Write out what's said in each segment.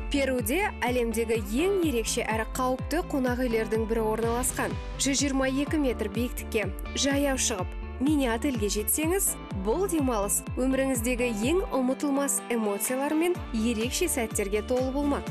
Перуде әлемдегі ең ерекше әрі қауіпті қонақ үйлердің бірі орналасқан. 122 метр биіктікке жаяу шығып, мини-отельге жетсеңіз, бұл демалыс өміріңіздегі ең ұмытылмас эмоциялар мен ерекше сәттерге толы болмақ.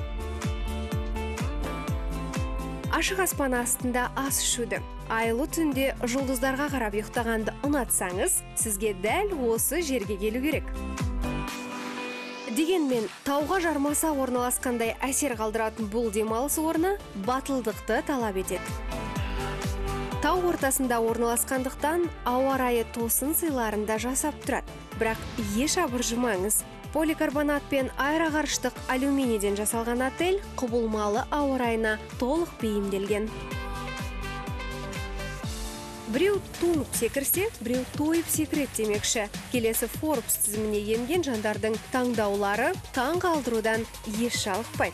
Ашық аспан астында ас ішуді, айлы түнде жұлдыздарға қарап ұйықтағанды ұнатсаңыз, сізге дәл осы жерге келу керек. Дегенмен, тауға жармаса орналасқандай әсер қалдыратын бұл демалыс орны батылдықты талап етеді. Тау ортасында орналасқандықтан ауа райы тосын сыйларында жасап тұрады. Бірақ еш абыржымаңыз. Поликарбонат пен аэроғарыштық алюминийден жасалған отель құбылмалы ауа райына толық бейімделген. Біреу туңып секірсе, біреу тойып секіреді демекші. Келесі Forbes тізіміне енген жандардың таңдаулары таң қалдырудан еш жалықпайды.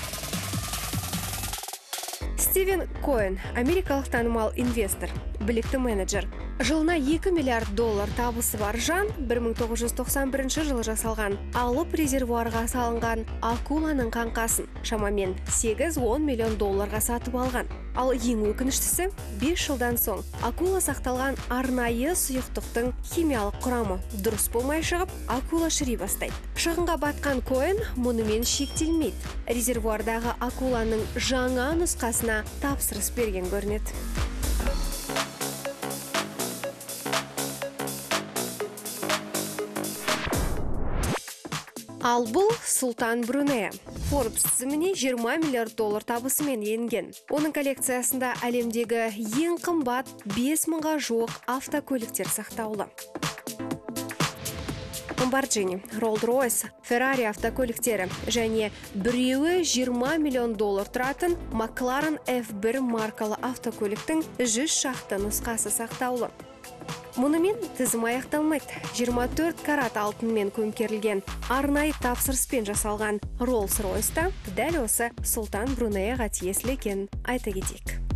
Стивен Коэн, америкалық танымал инвестор, білікті менеджер. Жылына $2 миллиард табысы бар жан 1991 жылы жасалған алып резервуарға салынған акуланың қаңқасын шамамен $8-10 миллион сатып алған. Ал ең өкініштісі, 5 жылдан соң акула сақталған арнайы сұйықтықтың химиялық құрамы дұрыс болмай шығып, акула шіри бастайды. Шығынға батқан Коэн мұнымен шектелмейді. Резервуардағы акуланың жаңа нұсқасына тапсырыс берген көрінеді. Ал бұл Султан Брунея. Forbes тізіміне $20 миллиард табысымен енген. Оның коллекциясында әлемдегі ең қымбат 5000-ға жуық автокөліктер сақтаулы. Lamborghini, Rolls-Royce, Ferrari автокөліктері және біреуі $20 миллион тұратын McLaren F1 маркалы автокөліктің 100 шақты нұсқасы сақтаулы. Мұнымен тізім аяқталмайды. 24 карат алтынмен көмкерілген арнайы тапсырыспен жасалған Rolls-Royce-та дәл осы Султан Брунеяға тиесілі екенін айта кетейік.